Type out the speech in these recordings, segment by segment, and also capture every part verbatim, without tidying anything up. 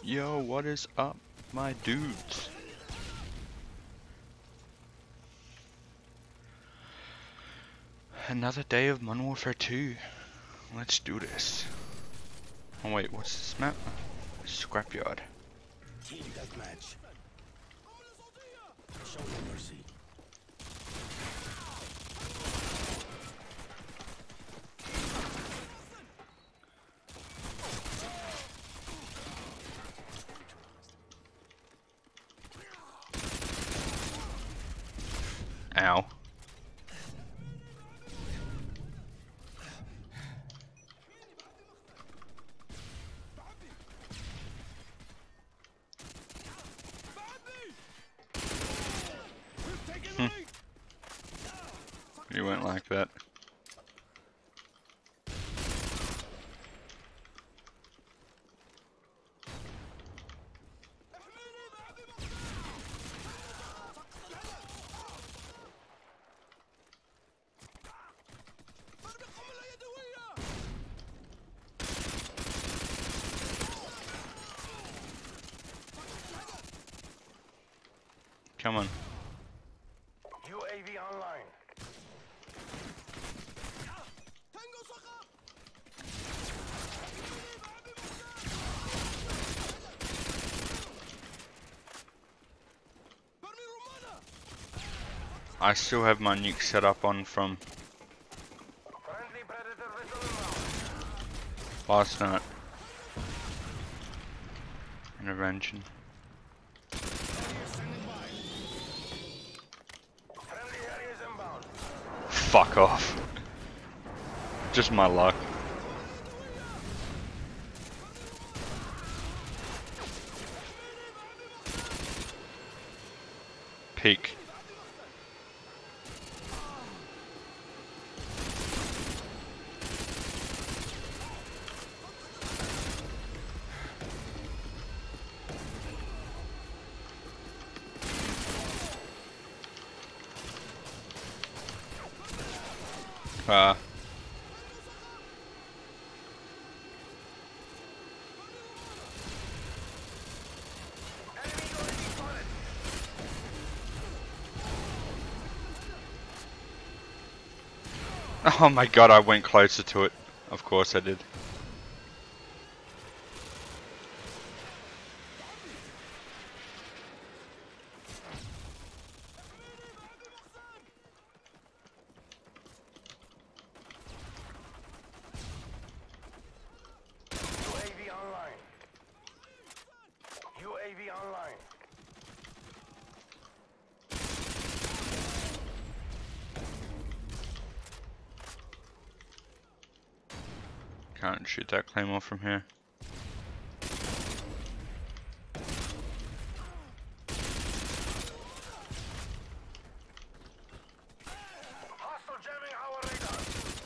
Yo, what is up, my dudes? Another day of Modern Warfare two. Let's do this. Oh wait, what's this map? Scrapyard. Team deathmatch. Show no mercy. Ow. Hmm. You went like that. Come on. U A V online. I still have my nuke set up on from Friendly predator vessel inbound. last night. Intervention. Friendly areas inbound. Fuck off. Just my luck. Peek. Uh. Oh my god, I went closer to it. Of course I did. U A V online. U A V online. Can't shoot that claymore from here. Hostile jamming our radar.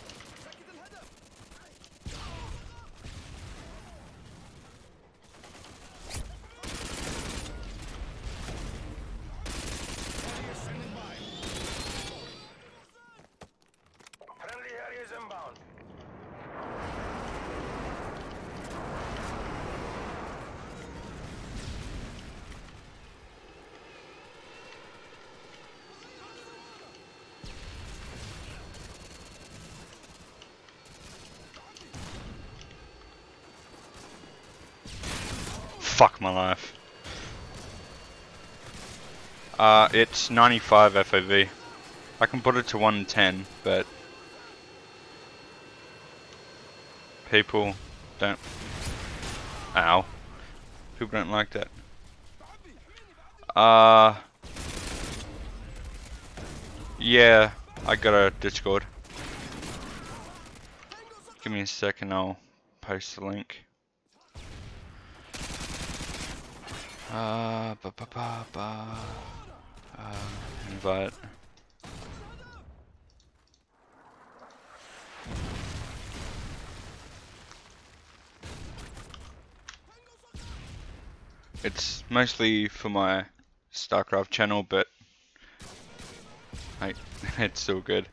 Friendly areas inbound. Fuck my life. Uh, it's ninety-five F O V. I can put it to one ten, but people don't. Ow. People don't like that. Uh. Yeah, I got a Discord. Give me a second, I'll post the link. Uh, ba ba ba ba. Uh, invite. It's mostly for my StarCraft channel, but like, it's still good.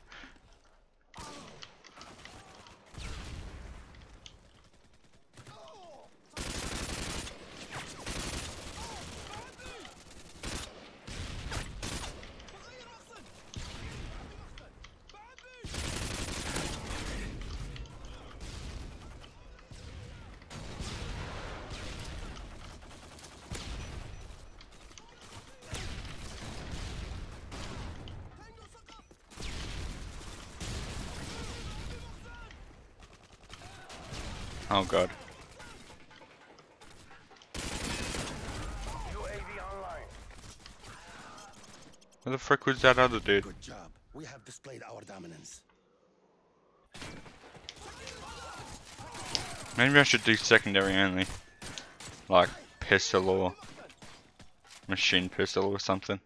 Oh god. U A V online. Where the frick was that other dude? Good job. We have displayed our dominance. Maybe I should do secondary only. Like pistol or machine pistol or something.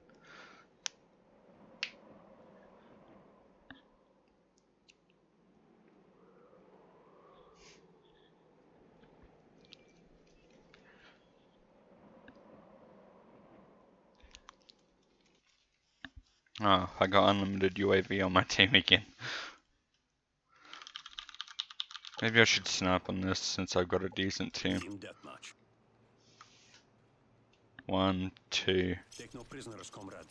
Oh, I got unlimited U A V on my team again. Maybe I should snipe on this since I've got a decent team. Team deathmatch. One, two. Take no prisoners, comrades.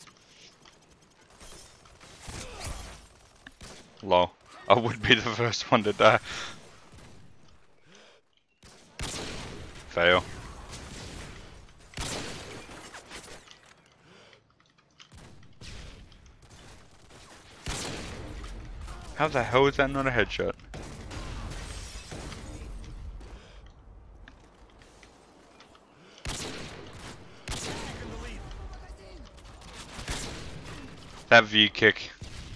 Lol. I would be the first one to die. Fail. How the hell is that not a headshot? That V kick.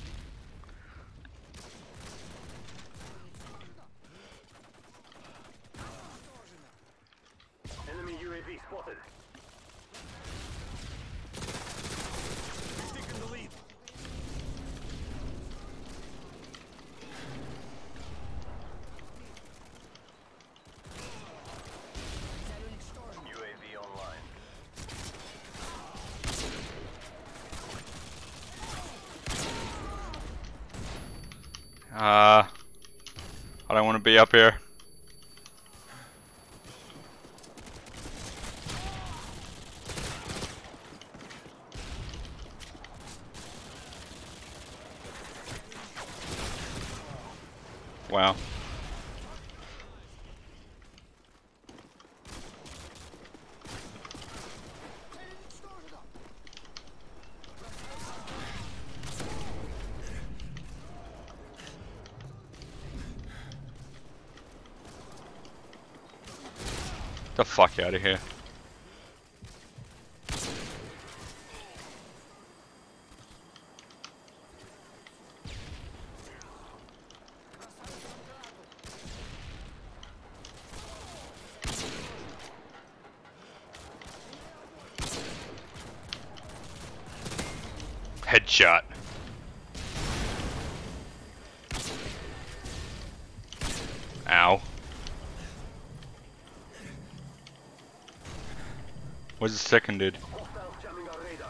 Enemy U A V spotted. Taking the lead. U A V online. Ah, uh, I don't want to be up here. Wow. The fuck out of here. Headshot. Ow. What's the second dude? Hostiles jamming our radar.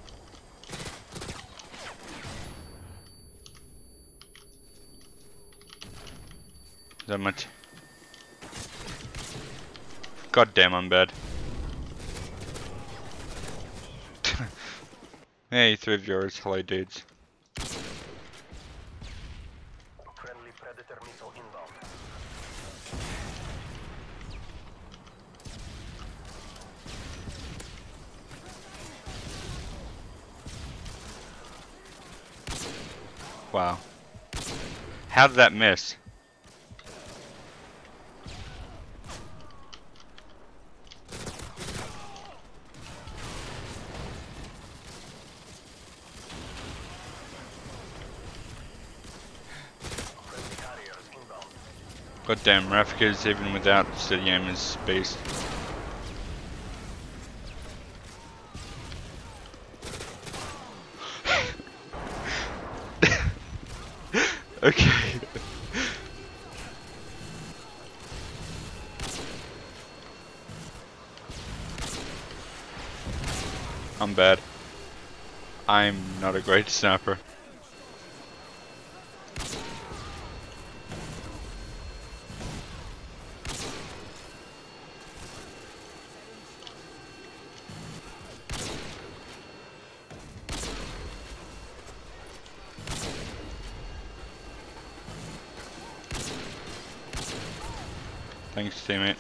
Is that much? God damn, I'm bad. Hey, three of yours. Hello, dudes. Friendly Predator missile inbound. Wow. How did that miss? Friendly carriers inbound. Goddamn, Rafika's even without steady aim is beast. Okay. I'm bad. I'm not a great sniper. Thanks, teammate.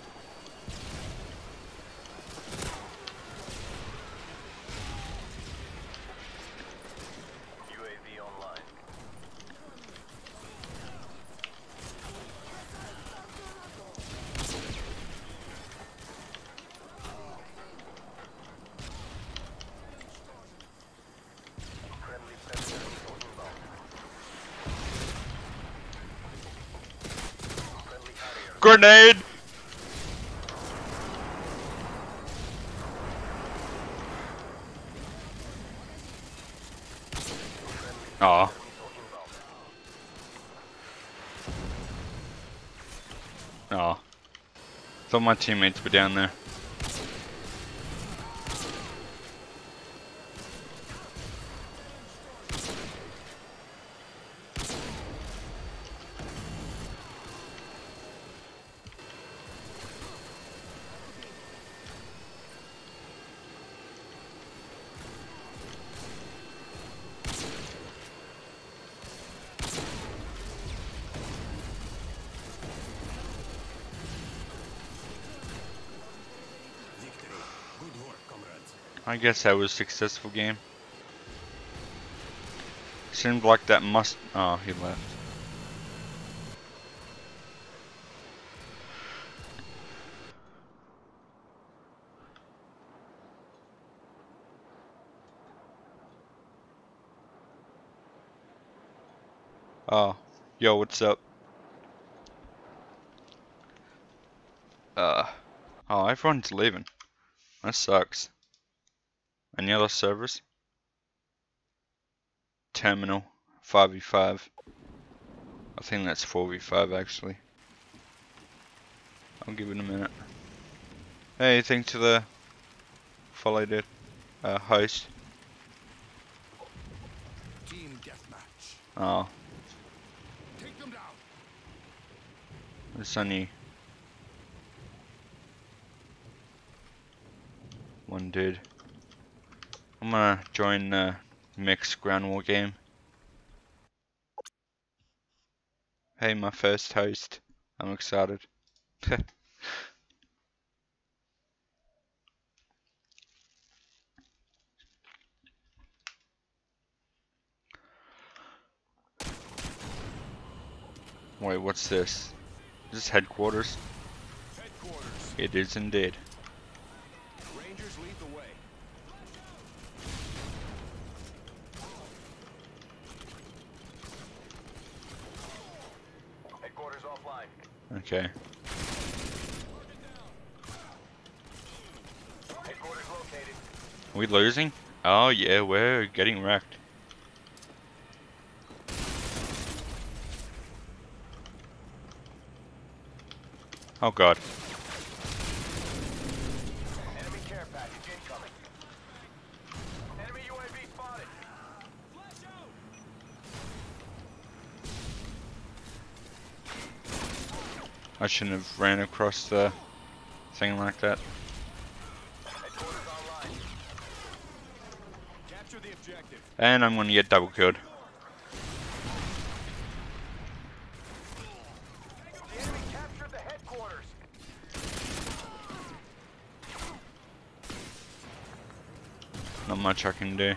U A V online. Grenade! Aw. Aw. Thought my teammates were down there. Victory. Good work, comrades. I guess that was a successful game. Seemed like that must. Oh, he left. Oh, yo, what's up? Uh, oh, everyone's leaving. That sucks. Any other servers? Terminal, five v five. I think that's four v five actually. I'll give it a minute. Hey, thanks to the follow, dude. Uh, host. Team deathmatch. Oh, Take them down. there's only one dude. I'm gonna join the mixed ground war game. Hey, my first host. I'm excited. Wait, what's this? Is this headquarters? Headquarters. It is indeed. Rangers lead the way. Headquarters offline. Okay. Headquarters located. Are we losing? Oh yeah, we're getting wrecked. Oh god. Enemy care package incoming. Enemy U A V spotted. I shouldn't have ran across the thing like that. Headquarters online. Capture the objective. And I'm gonna get double killed. The enemy captured the headquarters. Not much I can do.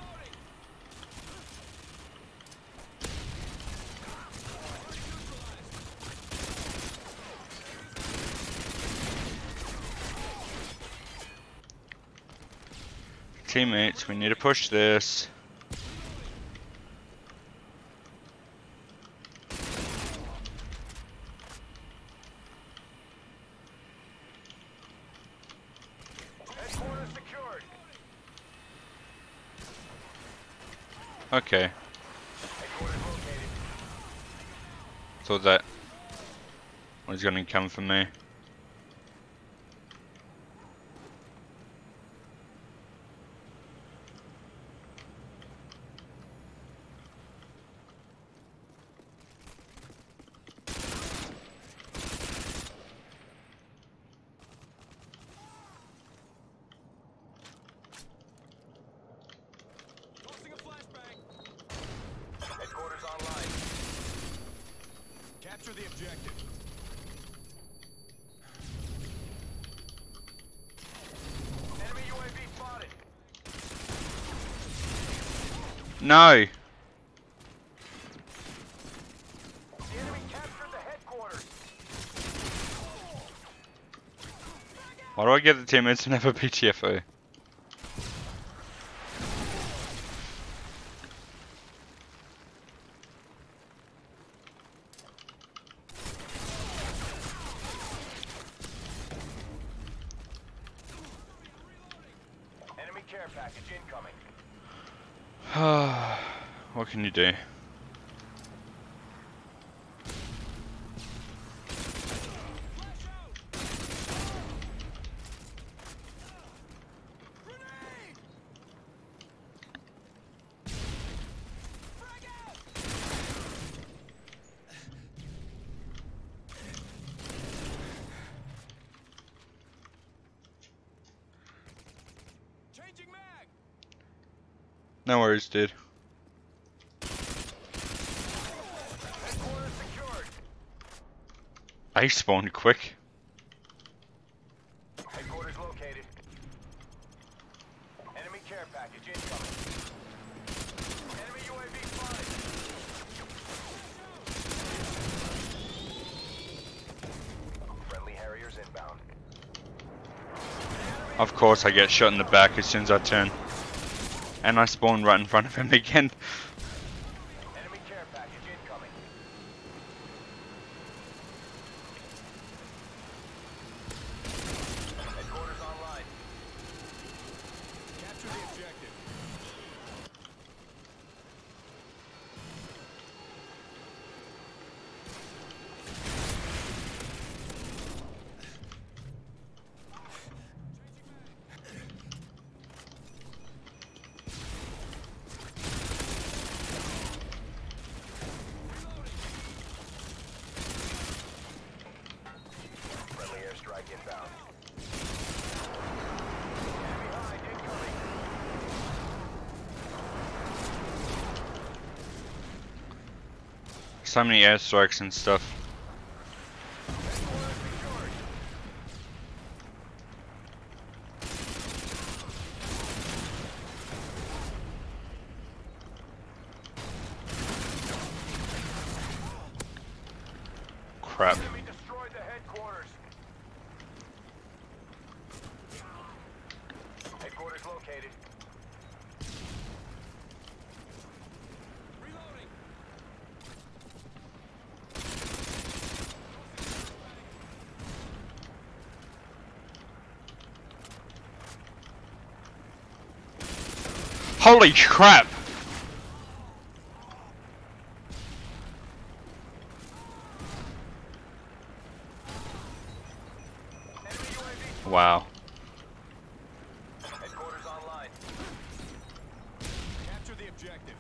Teammates, we need to push this. Headquarters secured. Okay, Headquarters located. thought that was gonna come for me. Tossing a flashbang. Headquarters online. Capture the objective. Enemy U A V spotted. No! The enemy captured the headquarters. Why do I get the teammates and have a P T F O? package incoming. What can you do? Changing mag. No worries, dude. Headquarters secured. I spawned quick. Headquarters located. Enemy care package incoming. Enemy U A V spotted. Friendly Harriers inbound. Of course I get shot in the back as soon as I turn. And I spawn right in front of him again. Enemy care package incoming. Headquarters online. Capture the objective. Friendly airstrike inbound. Enemy hide incoming. So many airstrikes and stuff. Headquarters secured. Crap. Enemy destroyed the headquarters. Headquarters located. Reloading. Holy crap! Enemy U A V. Wow. Headquarters online. Capture the objective.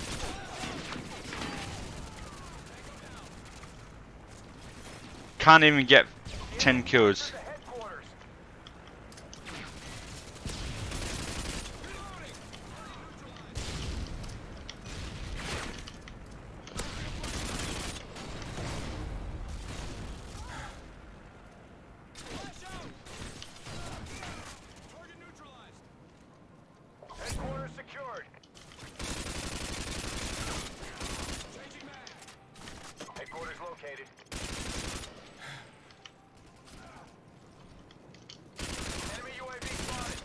Can't even get ten kills. The headquarters. Reloading. Flash out. Target neutralized. Headquarters secured. Changing mag. Headquarters located. Enemy U A V spotted.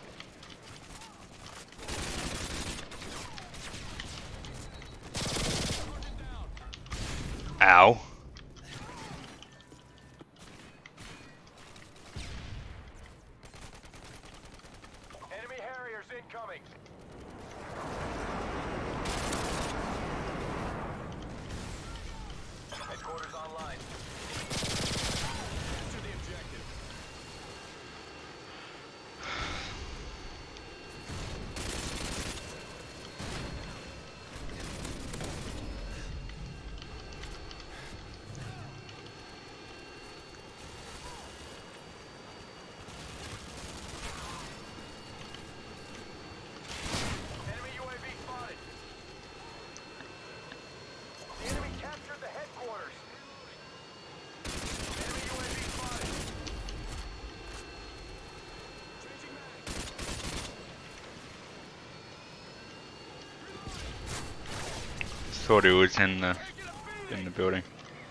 Target down. Ow. Enemy Harriers incoming. Headquarters online. Capture the objective. Enemy U A V spotted. The enemy captured the headquarters. Enemy U A V spotted. Changing mag. Thought it was in the Taking a beating. in the building.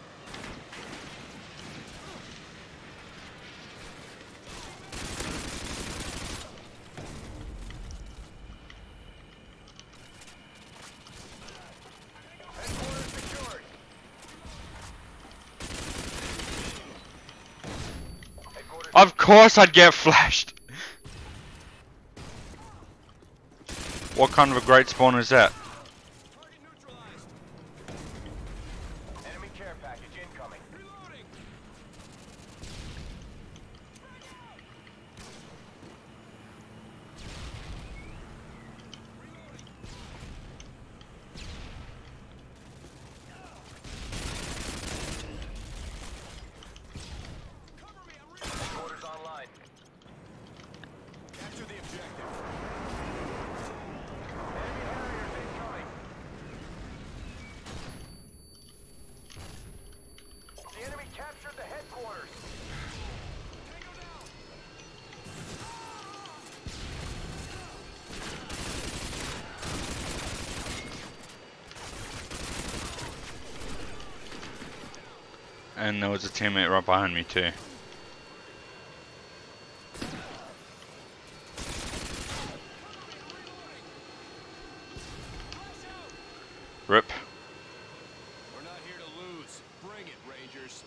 Headquarters secured. Headquarters Of course I'd get flashed. What kind of a great spawn is that? Target neutralized. Enemy care package incoming. Reloading. Cover me, I'm reloading. Headquarters online. Capture the objective. Enemy Harriers incoming. The enemy captured the headquarters. Tango down. And there was a teammate right behind me too. Rip. We're not here to lose. Bring it, Rangers.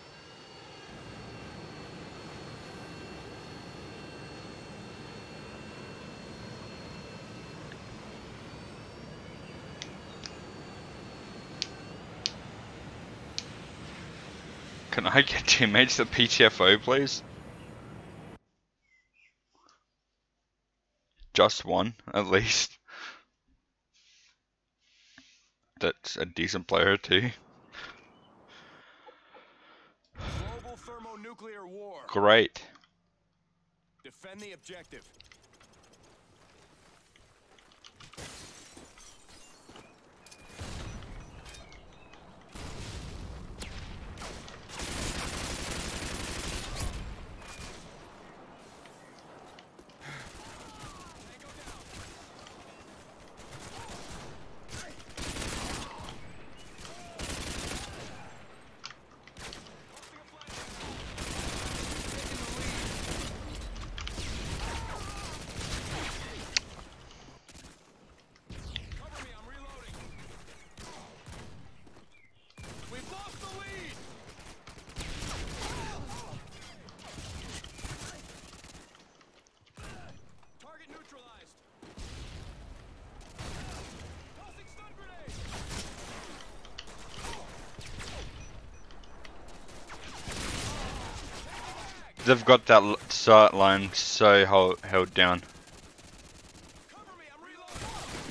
Can I get teammates the P T F O, please? Just one, at least. That's a decent player too. Global thermonuclear war. Great. Defend the objective. Cover me, I'm reloading. We've lost the lead. Target neutralized. Tossing stun grenade. They've got that l- sight line so held, held down. Cover me, I'm reloading.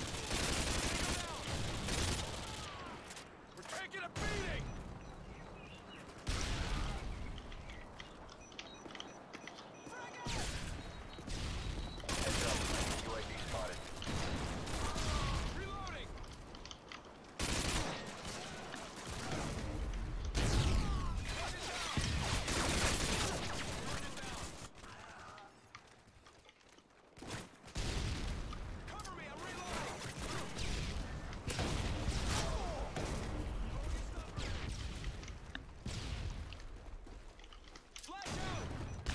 We're taking a beating. Heads up. U A V spotted. Reloading. Cover me, I'm reloading. Flash out.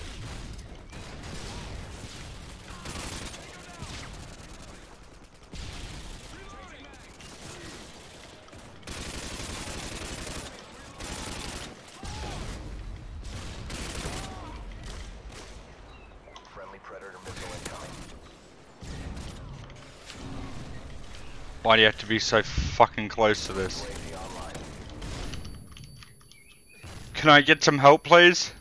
Reloading. Friendly Predator missile incoming. Why do you have to be so fucking close to this? U A V online. Can I get some help, please?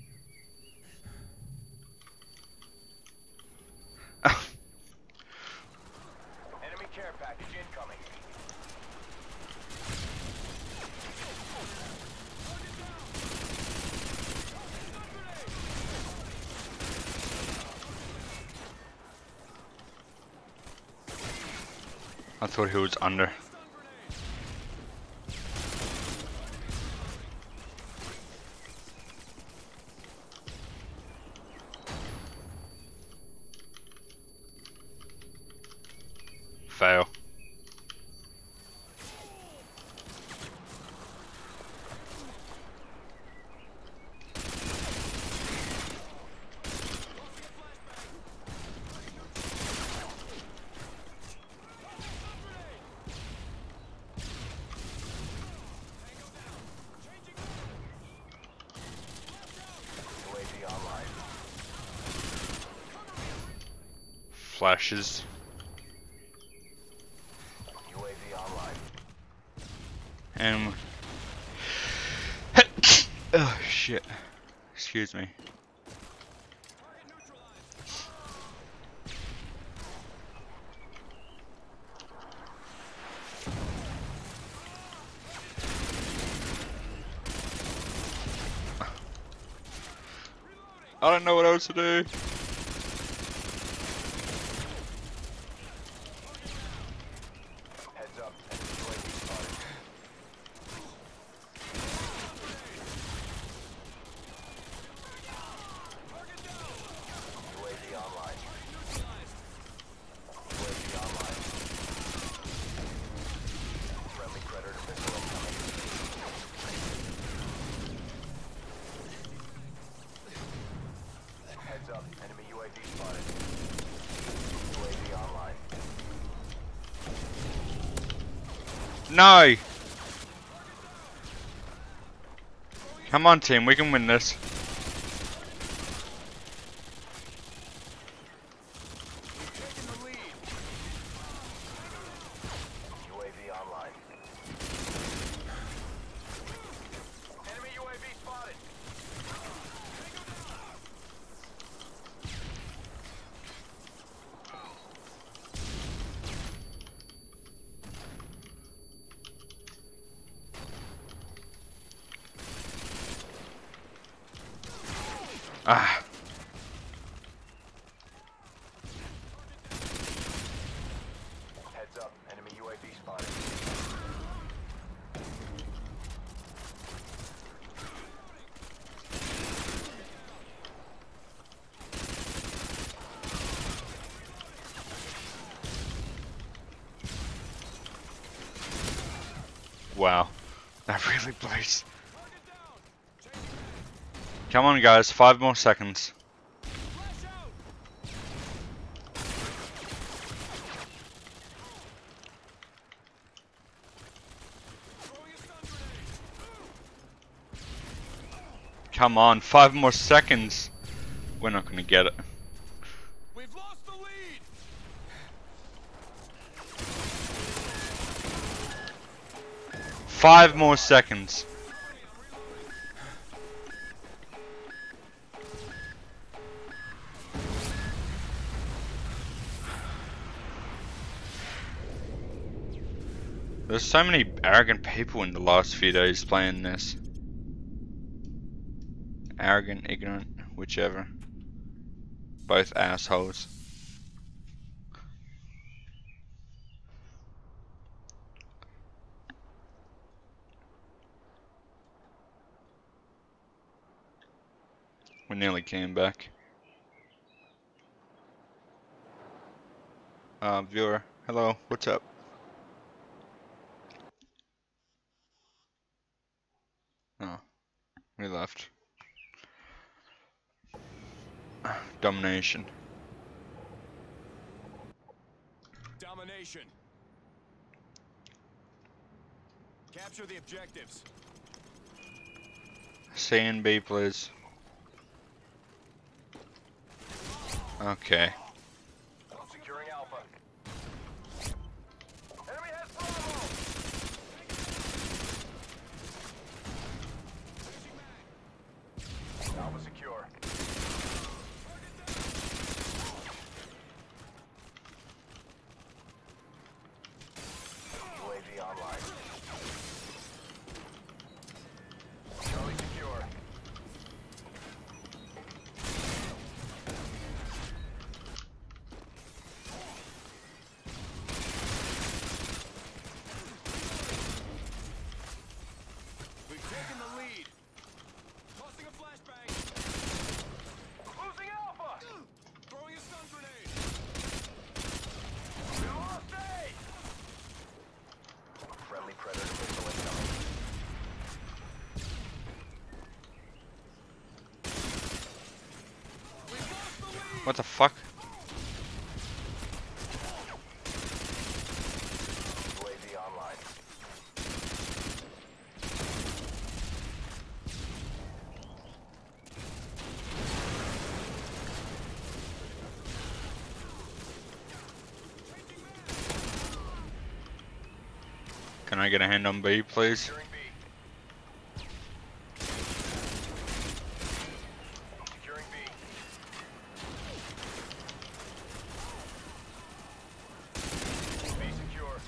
Enemy care package incoming. I thought he was under. Stun grenade. Fail. U A V online. Flashes. And oh shit. Excuse me. I don't know what else to do. Heads up, enemy U A V spotted. U A V online. U A V online. Friendly Predator missile incoming. Heads up, enemy U A V spotted. U A V online. No! Come on team, we can win this. Taking the lead. U A V online. Enemy U A V spotted. Ah. Heads up, enemy U A V spotted. Wow. That really blows. Come on guys, five more seconds. Flash out. Throwing a stun grenade. Come on, five more seconds. We're not gonna get it. We've lost the lead. Five more seconds. There's so many arrogant people in the last few days playing this. Arrogant, ignorant, whichever. Both assholes. We nearly came back. Uh, viewer, hello, what's up? Oh, we left. Domination. Domination. Capture the objectives. C and B, please. Okay. Securing Alpha. Enemy has Bravo! Alpha secure. U A V online. Charlie secure. We've taken the lead. Tossing a flashbang. Losing Alpha! Throwing a stun grenade. We lost A! Friendly Predator missile incoming. We've lost the lead. What the fuck? U A V online. Can I I get a hand on B, please? Securing B. Securing B. B secure.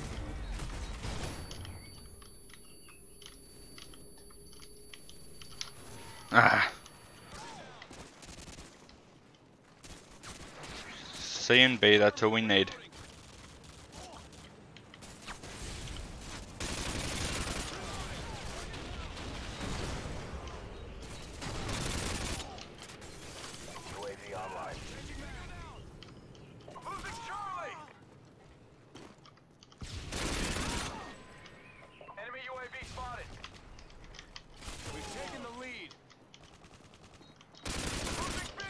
Ah. C and B, that's all we need. U A V online. Losing Charlie! Enemy U A V spotted. We've taken the lead. Losing B!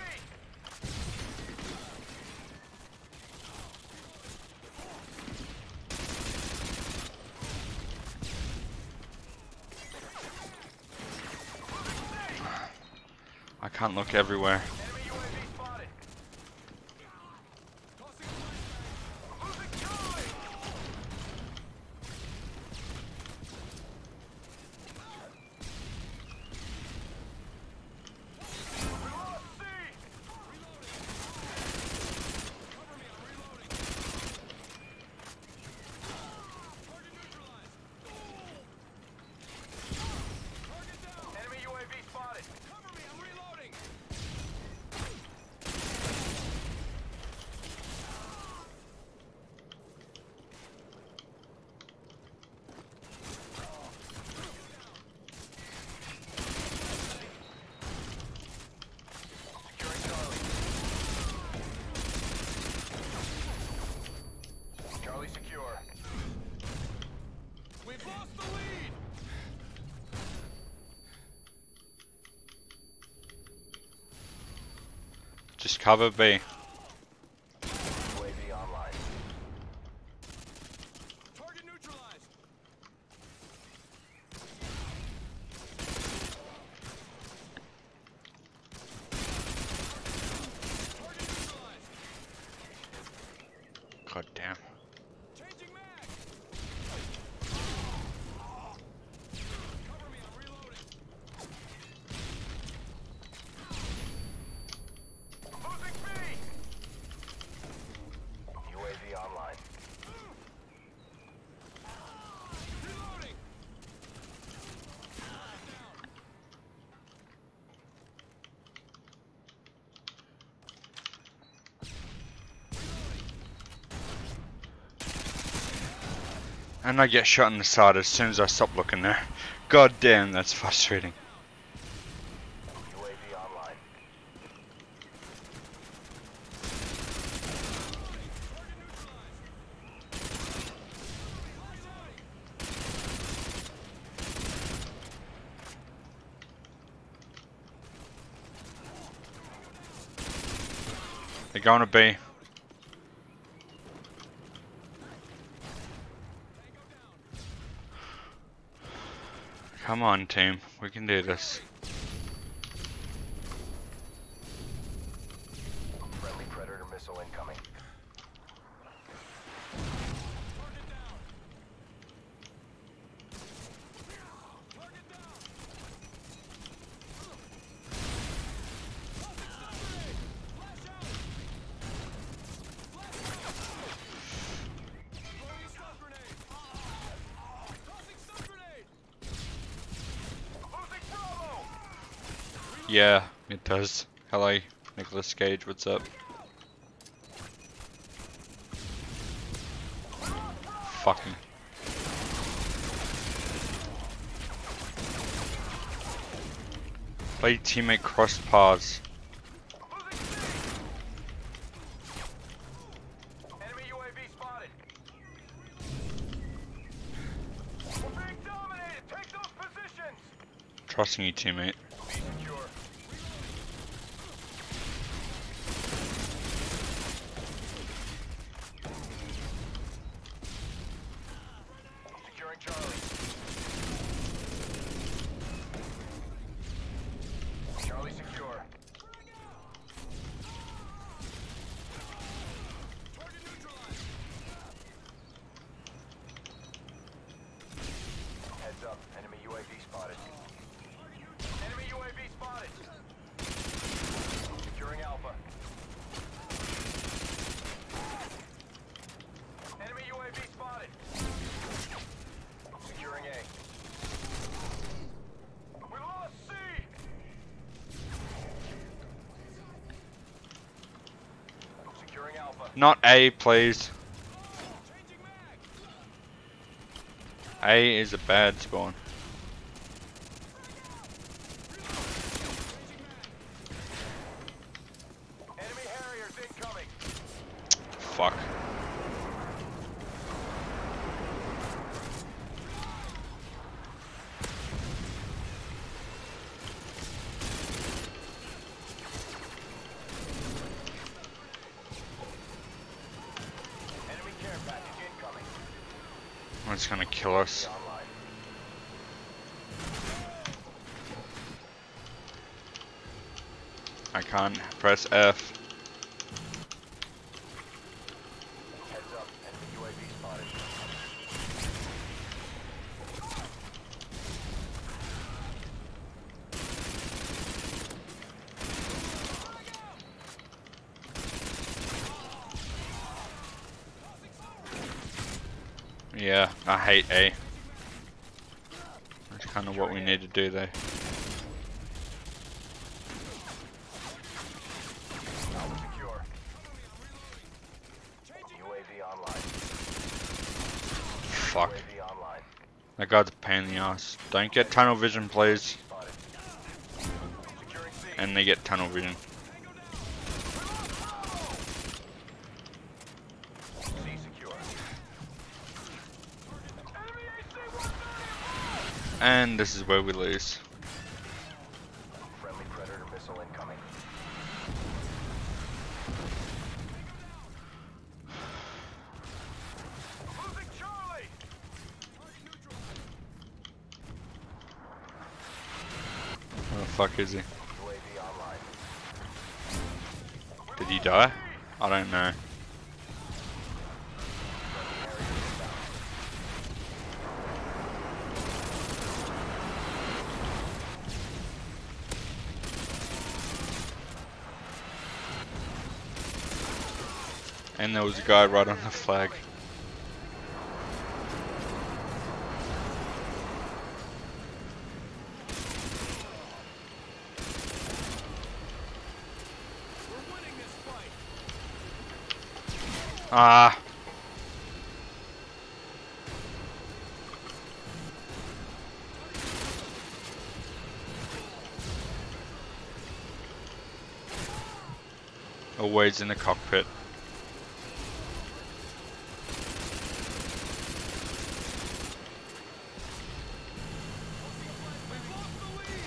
I can't look everywhere. Enemy U A V spotted. Tossing a flashbang. Losing Charlie! We lost C! Cover me, I'm reloading. Target neutralized. Target down. Enemy U A V spotted. Cover me, I'm reloading. Securing Charlie. Charlie secure. We've lost the lead. Just cover B. U A V online. Target neutralized. Target neutralized. God damn. Changing mag. Cover me, I'm reloading. Losing B! U A V online. Reloading. And I get shot in the side as soon as I stop looking there. God damn, that's frustrating. U A V online. They're going to B. Come on, team. We can do this. Friendly Predator missile incoming. Target down. Target down. Tossing stun grenade. Flash out. Flash out. Throwing a stun grenade. Tossing stun grenade. Losing Bravo! Yeah, it does. Hello, Nicolas Cage, what's up? Fucking. Play teammate cross paths. Losing C! Enemy U A V spotted. We're being dominated! Take those positions! Trusting you, teammate. Be secure. Securing Charlie. Charlie secure. Target neutralized. Not A, please. Changing mag. A is a bad spawn. Enemy Harriers incoming. Fuck. Enemy care package incoming. It's gonna kill us. Online. I can't press F. Heads up. Enemy U A V spotted. Yeah, I hate A. That's kind of what we need to do though. Alpha secure. U A V online. Fuck. U A V online. That guy's a pain in the ass. Don't get tunnel vision, please. Spotted. Securing C. And they get tunnel vision. C secure. Enemy A C one thirty. And this is where we lose. Friendly Predator missile incoming. Losing Charlie. Where the fuck is he? U A V online. Did he die? I don't know. And there was a guy right on the flag. We're winning this fight. Ah. Always in the cockpit. We've lost the lead.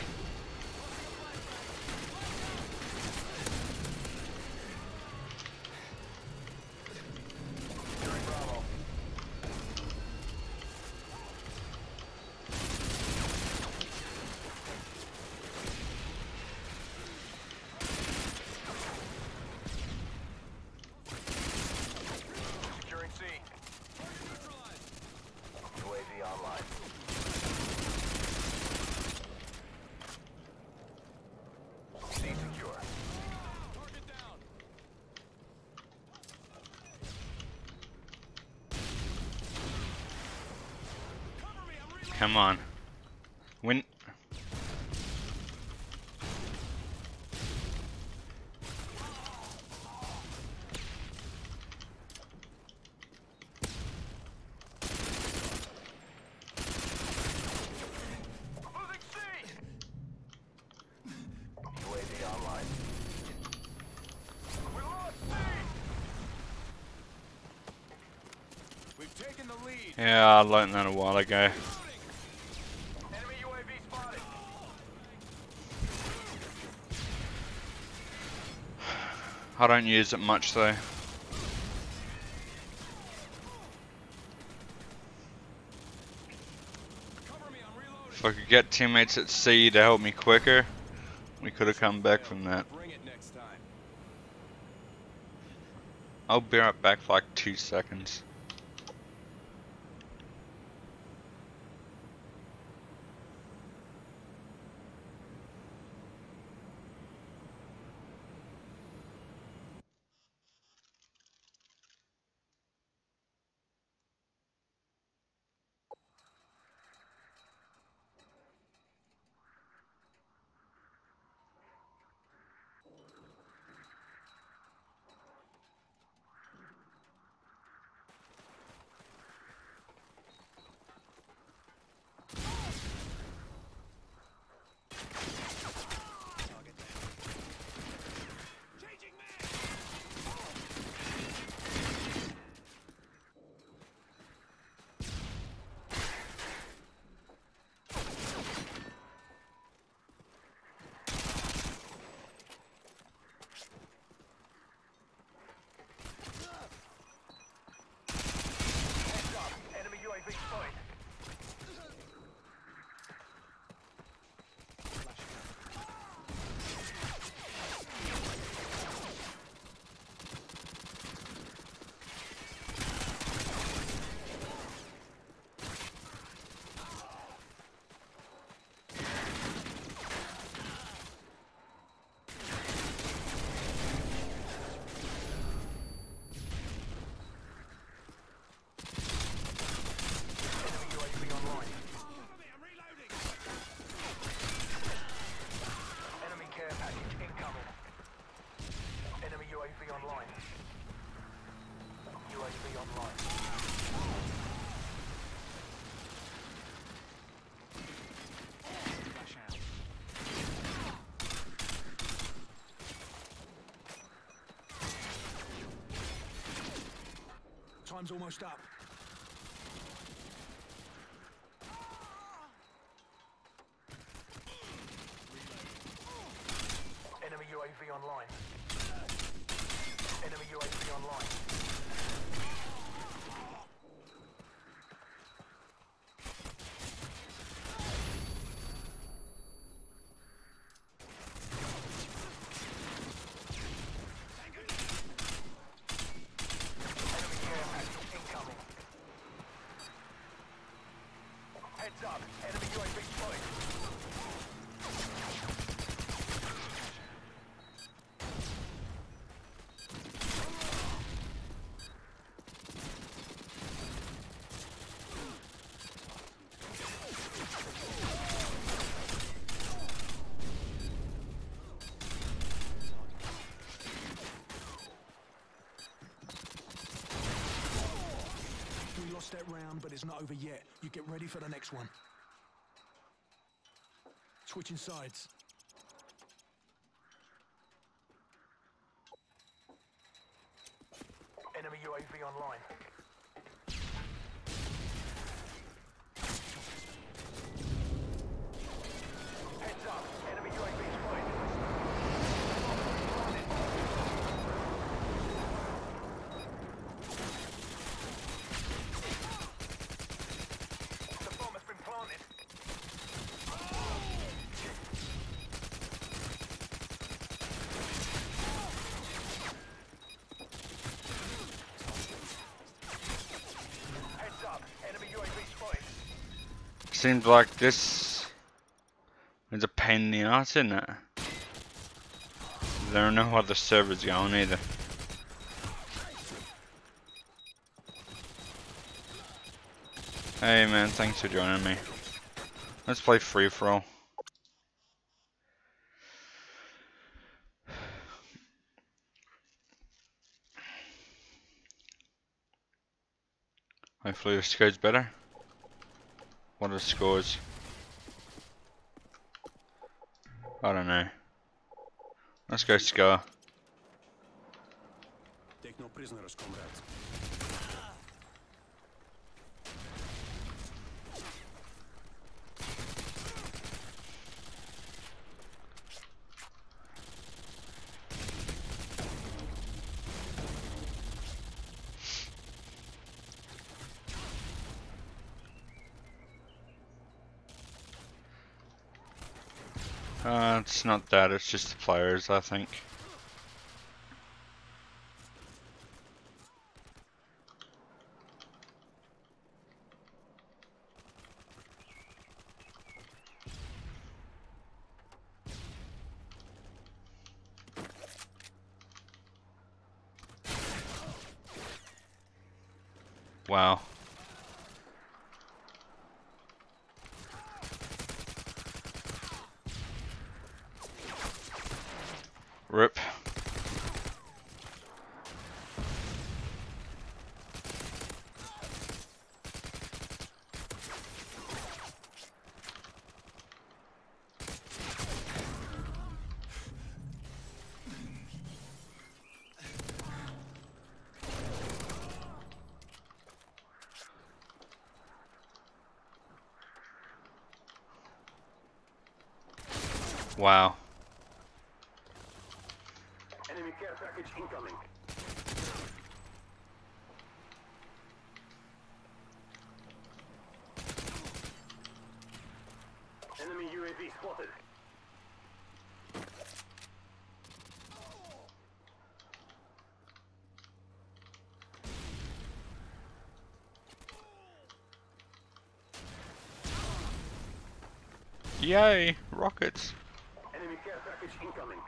Securing Bravo. Securing C. U A V online. C secure. Target down. Cover me. I'm reloading. Come on. Win. Losing C. U A V online. We lost C. We've taken the lead. Yeah, I learned that a while ago. Reloading. Enemy U A V spotted. I don't use it much though. Cover me. I'm reloading. If I could get teammates at C to help me quicker, we could have come back from that. Bring it next time. I'll be right back for like two seconds. V online. U A V online. Flash out. Time's almost up. Enemy U A V online. Enemy U A V online. Enemy care package incoming. Heads up. Enemy U A V spotted. We lost that round, but it's not over yet. You get ready for the next one. Switching sides. Enemy U A V online. Heads up. Enemy U A V spotted. The bomb has been planted. Heads up. Enemy U A V spotted. Seems like this is a pain in the ass, isn't it? There are no other servers going either. Hey man, thanks for joining me. Let's play free for all. Hopefully the score's better. What are the scores? I don't know. Let's go score. Take no prisoners, comrades. Uh, it's not that, it's just the players, I think. Wow. Rip. Wow. Enemy care package incoming. Enemy U A V spotted. Yay, rockets. Enemy care package incoming.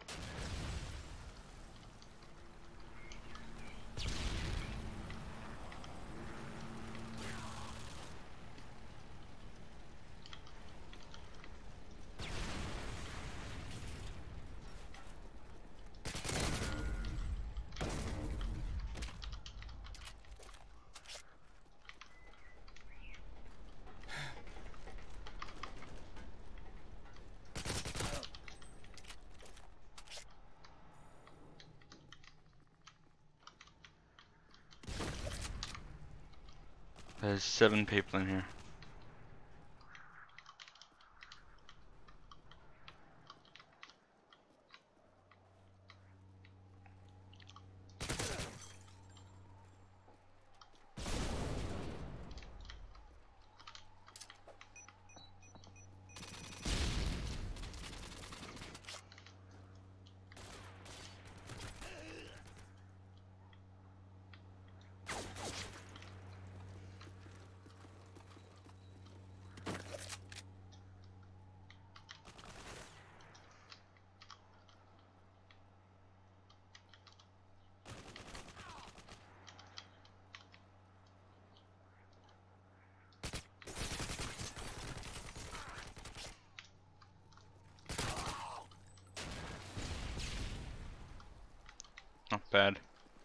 There's seven people in here. Not bad.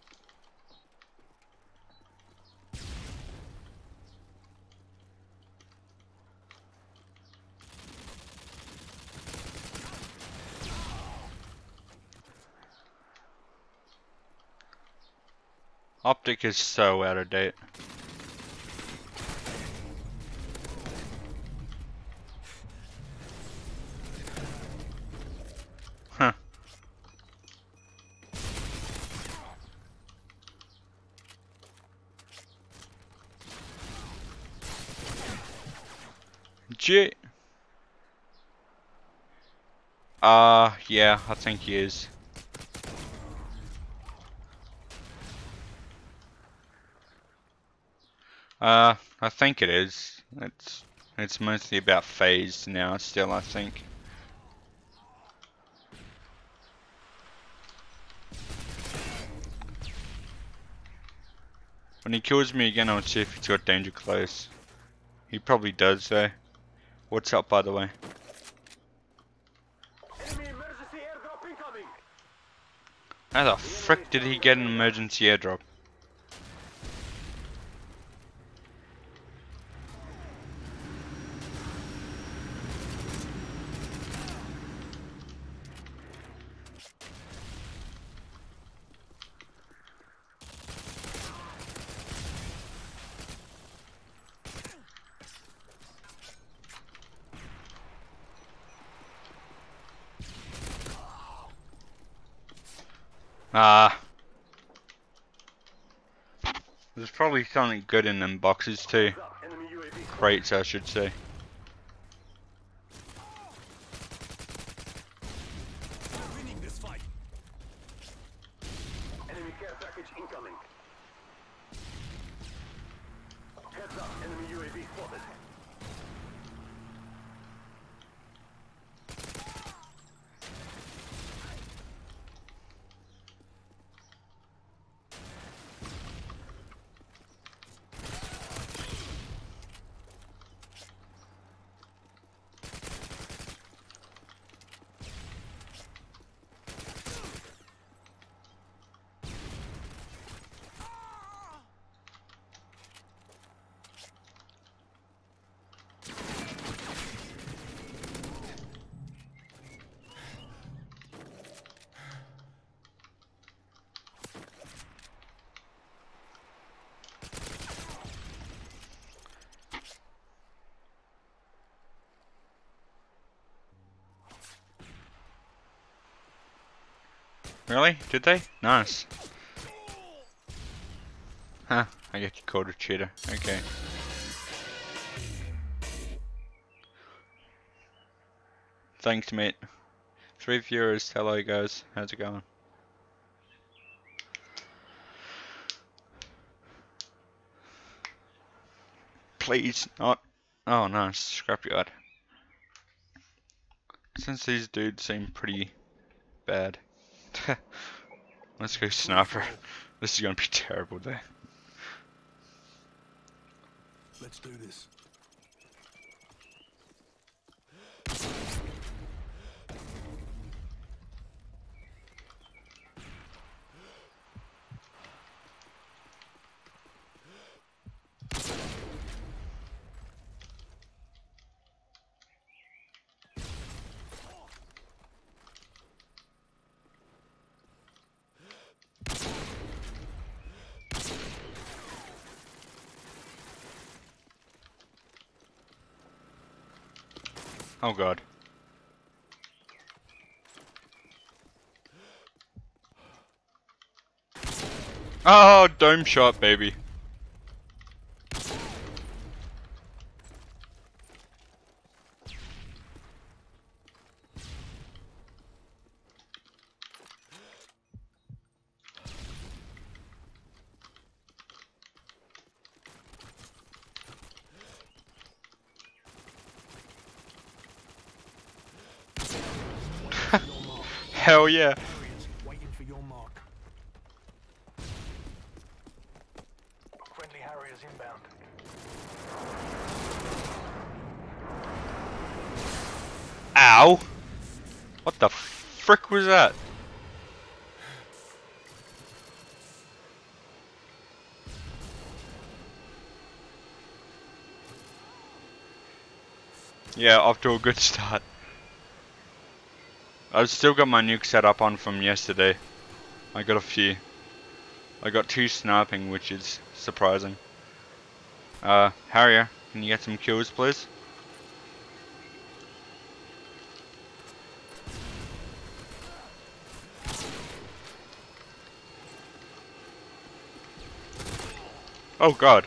Optic is so out of date. Huh. G. Uh, yeah, I think he is. Uh, I think it is. It's it's mostly about phase now still, I think. When he kills me again, I'll see if he's got danger close. He probably does though. What's up, by the way? Enemy emergency airdrop incoming. How the frick did he get an emergency airdrop? Ah. There's probably something good in them boxes too. Enemy U A V. Crates, I should say. We're winning this fight. Enemy care package incoming. Heads up, enemy U A V spotted. Really? Did they? Nice. Huh, I get you called a cheater. Okay. Thanks, mate. Three viewers. Hello, guys. How's it going? Please not. Oh, nice. Scrapyard. Since these dudes seem pretty bad. Let's go sniper. This is gonna be terrible there. Let's do this. Oh god. Oh, dome shot, baby. Hell yeah. Harriers waiting for your mark. Friendly Harriers inbound. Ow! What the frick was that? Yeah, off to a good start. I've still got my nuke set up on from yesterday. I got a few. I got two sniping, which is surprising. Uh, Harrier, can you get some kills, please? Oh god.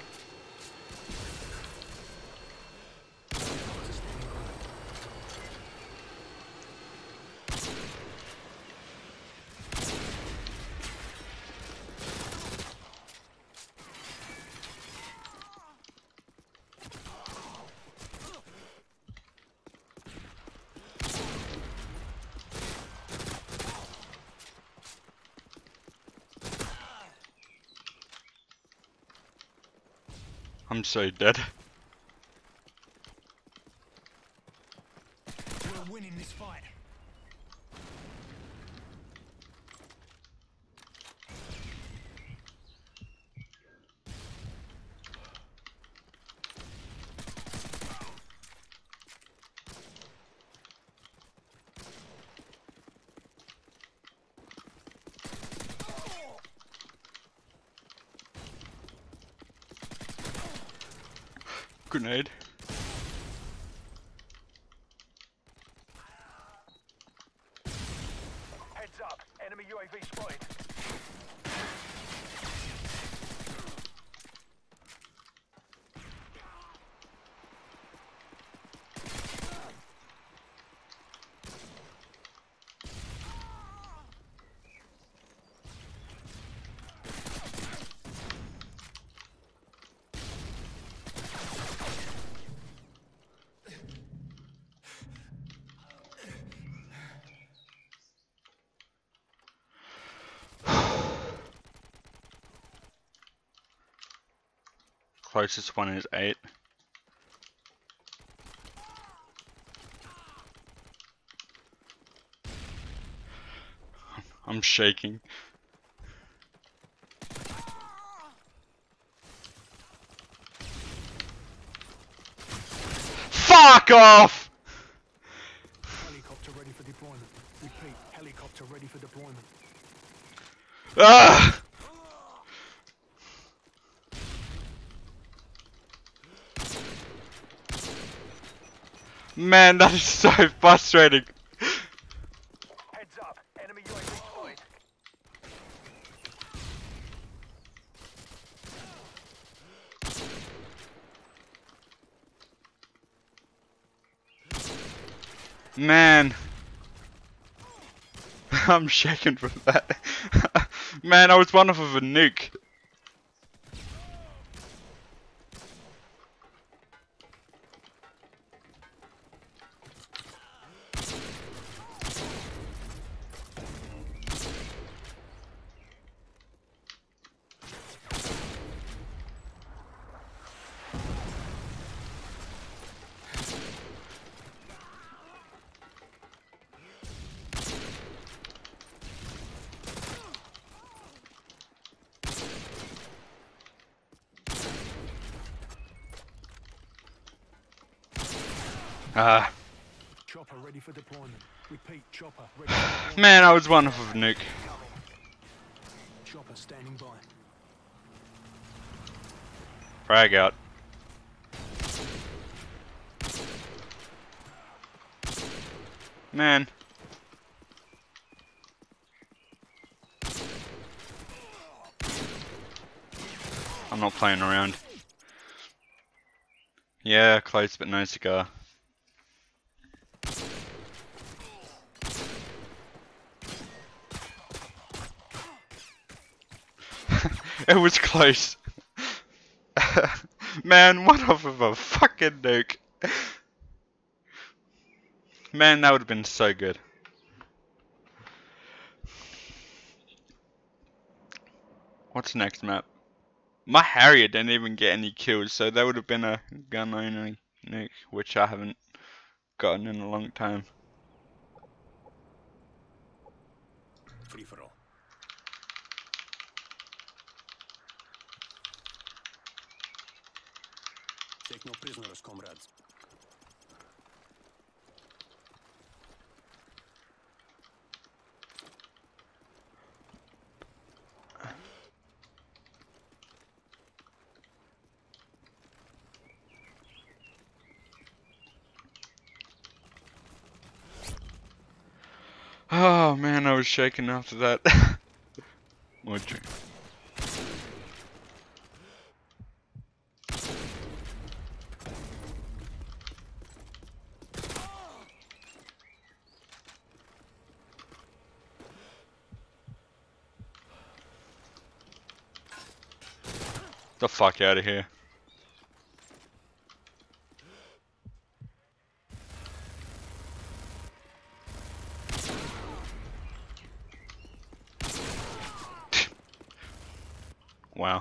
I'm so dead. We're winning this fight. Grenade. Heads up. Enemy U A V spotted. Closest one is eight. I'm shaking. Fuck off! Helicopter ready for deployment. Repeat, helicopter ready for deployment. Ah! Man, that is so frustrating. Heads up. Enemy U A V spotted. Man. I'm shaking from that. Man, I was one off of a nuke. Ah, Chopper ready for deployment. Repeat, chopper ready for deployment. man, I was one off of a nuke. Chopper standing by. Frag out. Man. I'm not playing around. Yeah, close but no cigar. It was close. Man, what off of a fucking nuke. Man, that would have been so good. What's next map? My Harrier didn't even get any kills, so that would have been a gun only nuke, which I haven't gotten in a long time. Free for all. Take no prisoners, comrades. Oh man, I was shaking after that. More drink. The fuck out of here. Wow.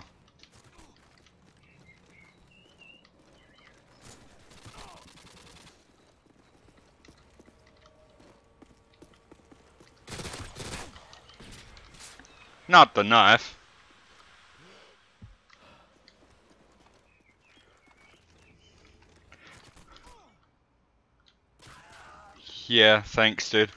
Not the knife. Yeah, thanks, dude.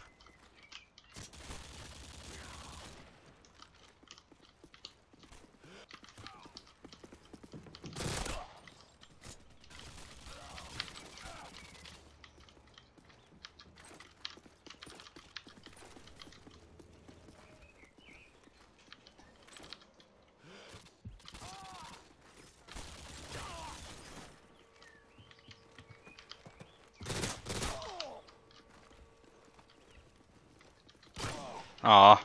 Aw.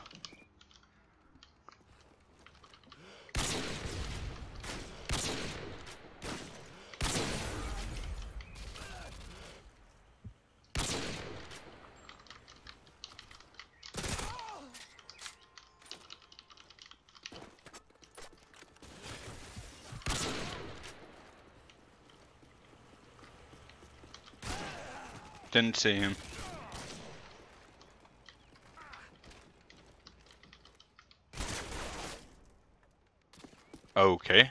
Didn't see him. Okay.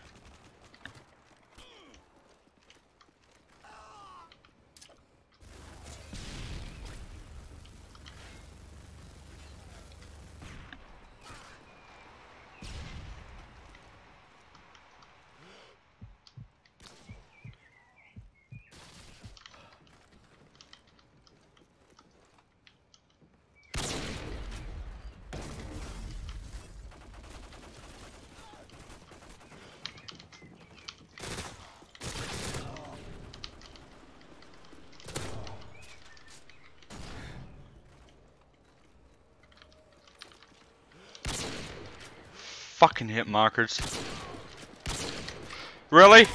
Fucking hit markers. Really?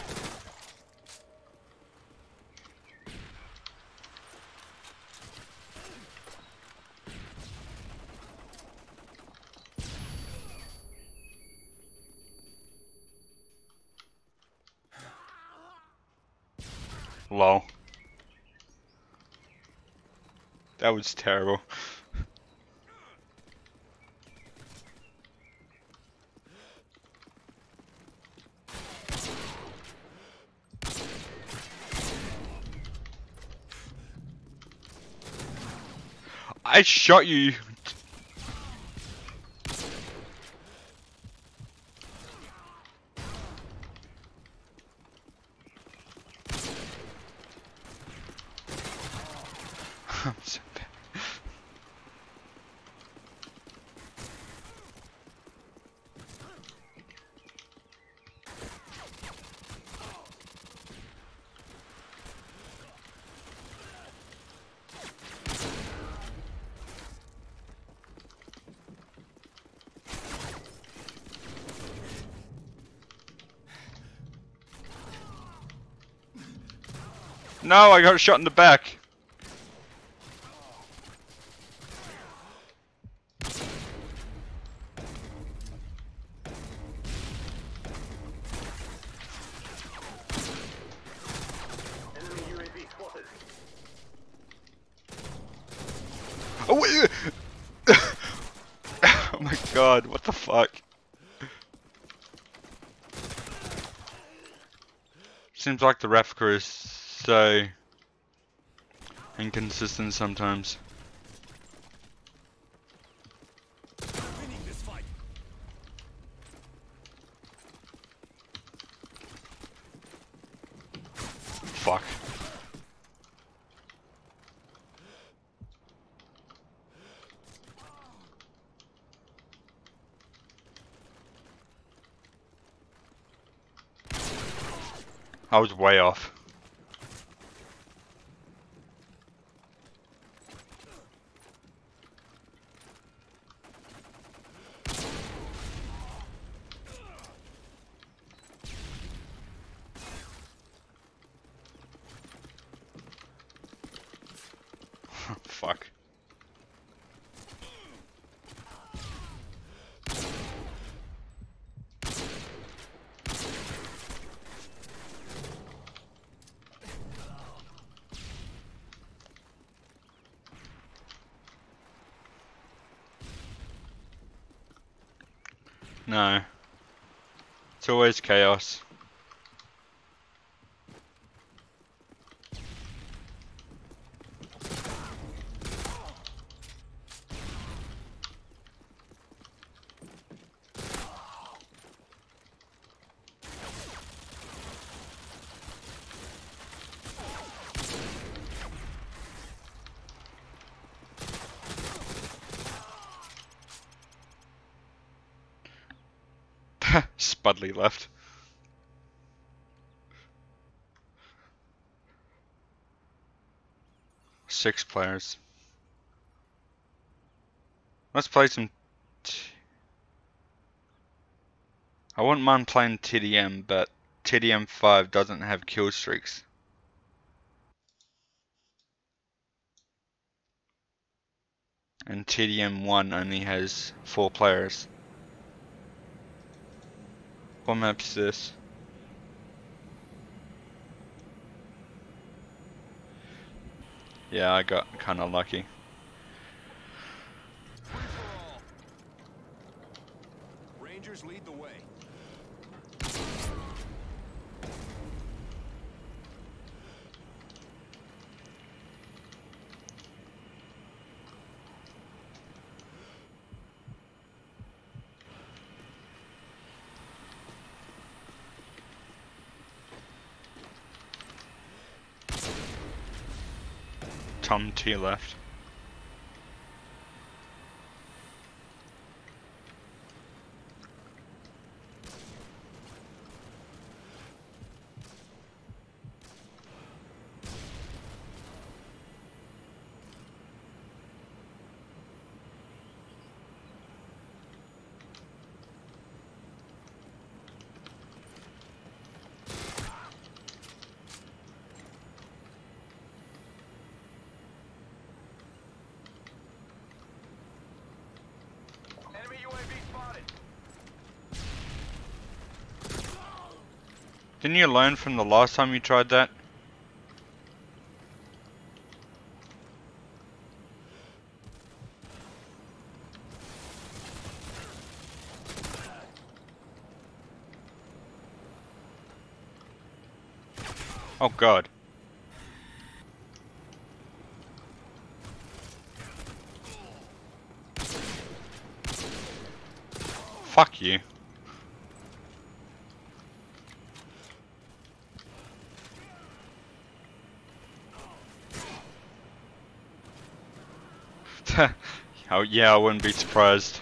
Lol. That was terrible. I shot you. I'm so bad. No, I got shot in the back. Enemy U A V spotted. Oh, wait. Oh my god, what the fuck? Seems like the Rafka is so inconsistent sometimes. Winning this fight. Fuck. I was way off. Fuck. No. It's always chaos. Spudley left. Six players. Let's play some. T I wouldn't mind playing T D M, but T D M five doesn't have kill streaks. And T D M one only has four players. What map's this? Yeah, I got kinda lucky. Free for all. Rangers lead the way. Tom T left. Enemy U A V spotted. Didn't you learn from the last time you tried that? Oh god. Fuck you. Oh yeah, I wouldn't be surprised.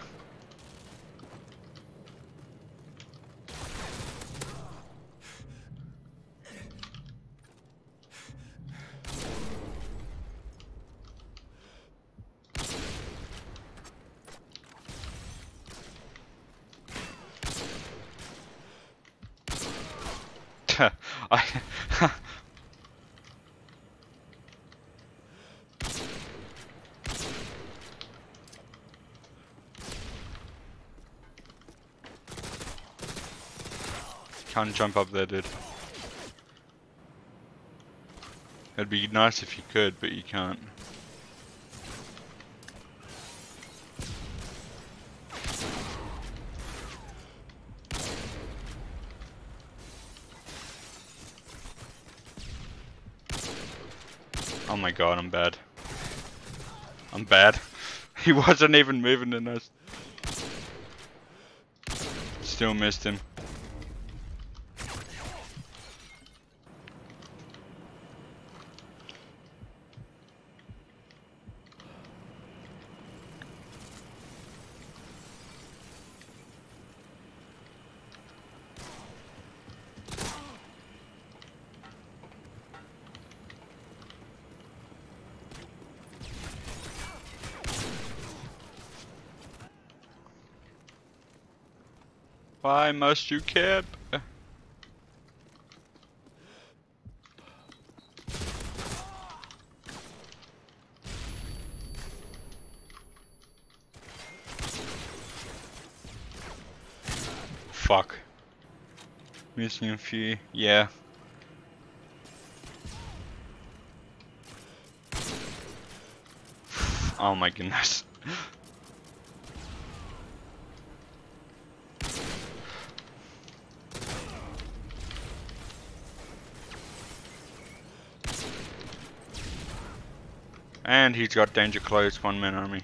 I Can't jump up there, dude. It'd be nice if you could, but you can't. Oh my god, I'm bad. I'm bad. He wasn't even moving in us. Still missed him. Why must you camp? Fuck. Missing a few. Yeah. Oh my goodness. And he's got danger close, one man army.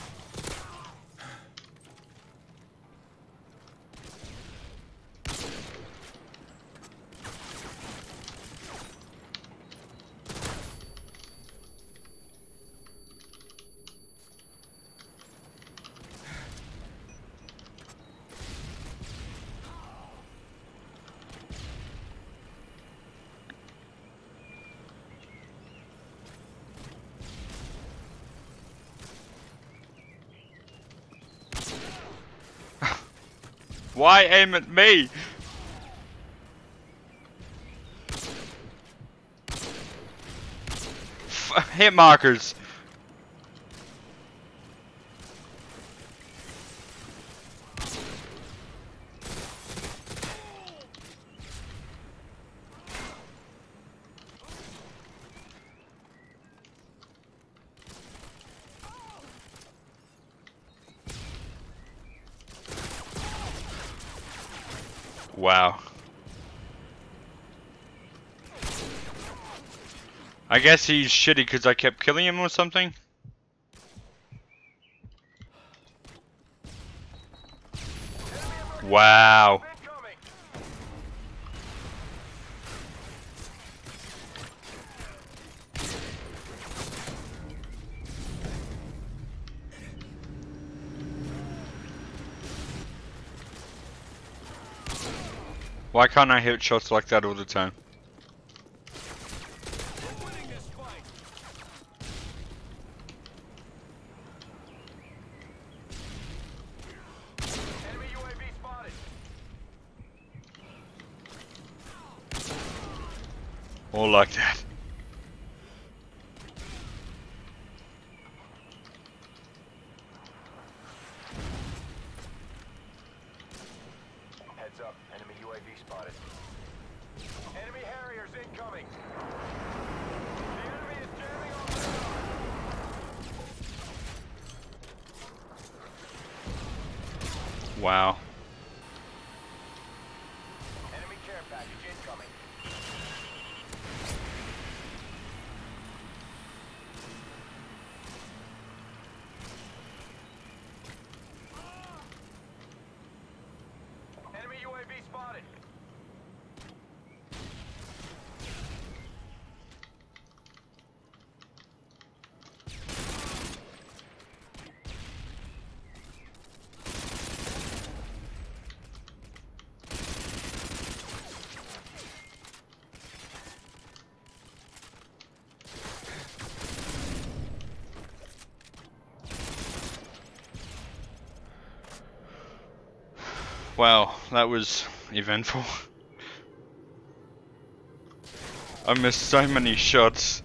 Why aim at me? F hit markers. Wow. I guess he's shitty because I kept killing him or something. Wow. Why can't I hit shots like that all the time? Enemy U A V spotted. All like that. Heads up, enemy U A V spotted. Enemy Harriers incoming. The enemy is jamming on the side. Wow. Enemy care package incoming. Enemy U A V spotted. Wow, that was eventful. I missed so many shots.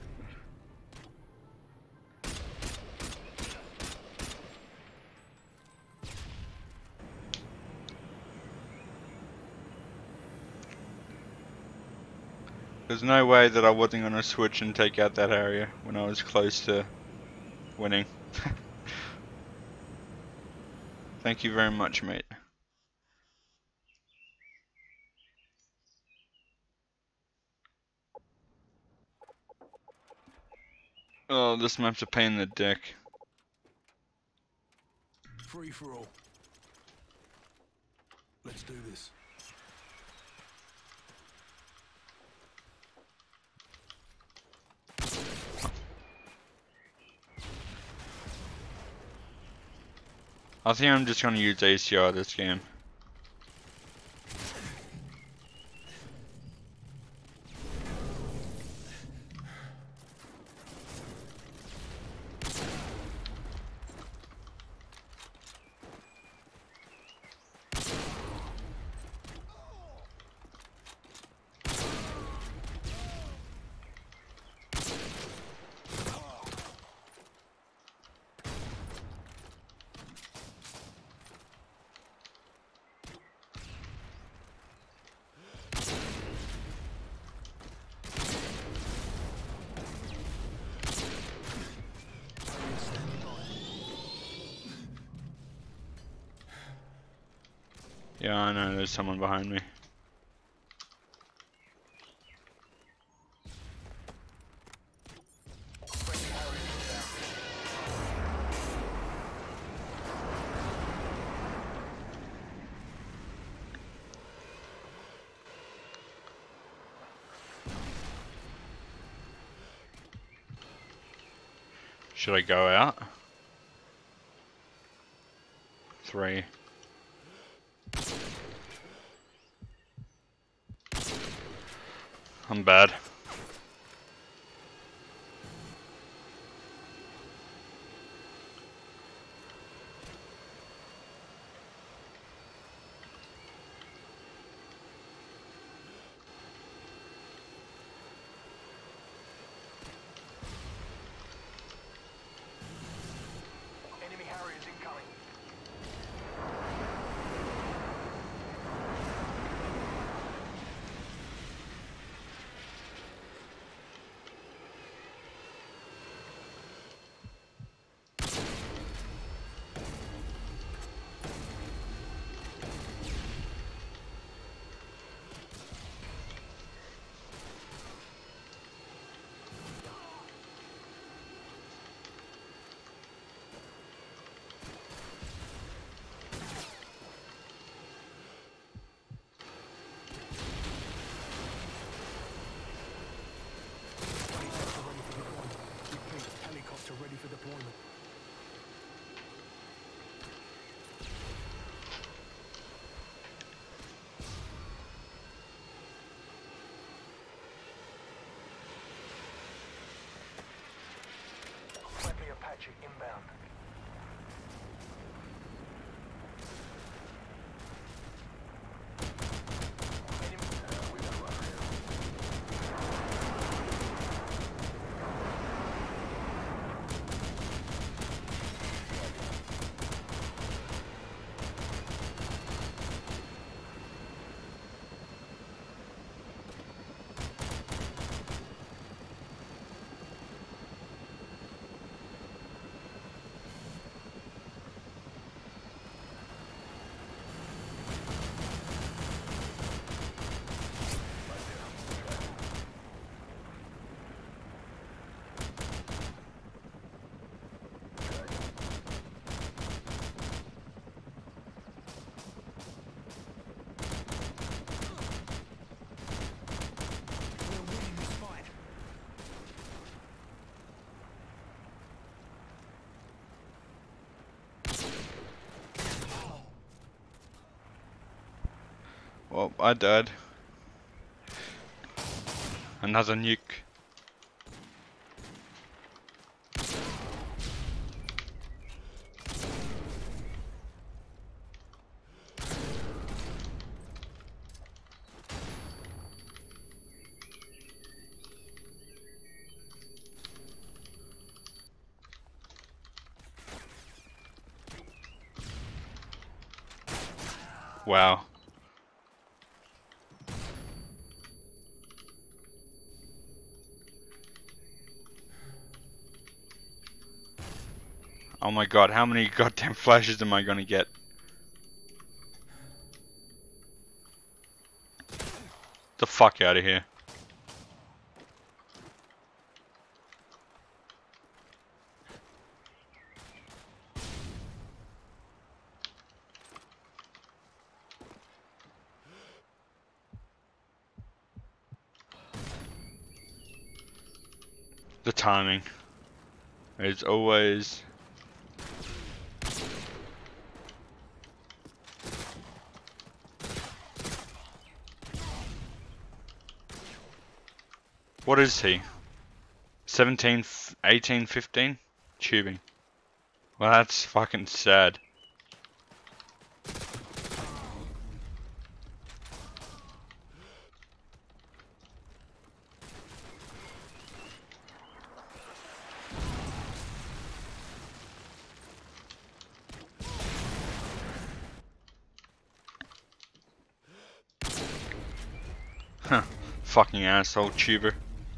There's no way that I wasn't gonna switch and take out that area when I was close to winning. Thank you very much, mate. Oh, this map's a pain in the dick. Free for all. Let's do this. I think I'm just gonna use A C R this game. Yeah, I know, there's someone behind me. Should I go out? Three. I'm bad. Enemy Harriers incoming. Helicopter ready for deployment. Friendly Apache inbound. Enemy. Uh, we got one here. We're winning this fight. Well, I died. Another nuke. Wow. Oh my god, how many goddamn flashes am I gonna get? The fuck out of here. The timing is always what is he? seventeen, eighteen, fifteen? Tubing. Well, that's fucking sad. Huh. Fucking asshole tuber.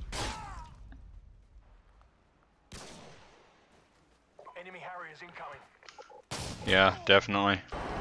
Enemy Harriers incoming. Yeah, definitely.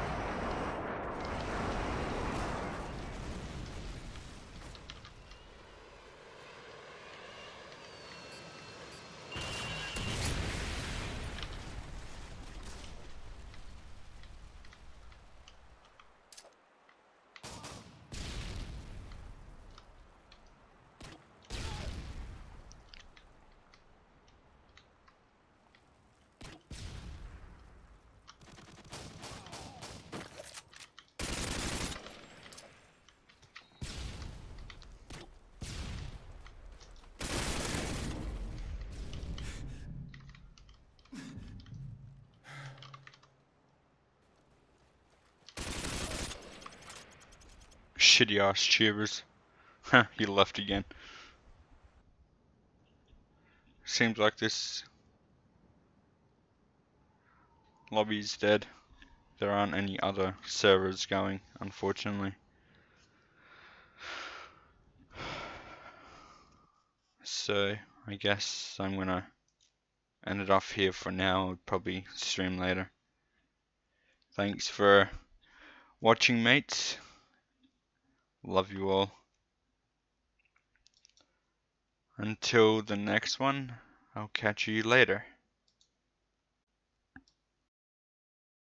Shitty ass tubers. Huh, he left again. Seems like this lobby's dead. There aren't any other servers going, unfortunately. So, I guess I'm gonna end it off here for now. I'll probably stream later. Thanks for watching, mates. Love you all. Until the next one, I'll catch you later.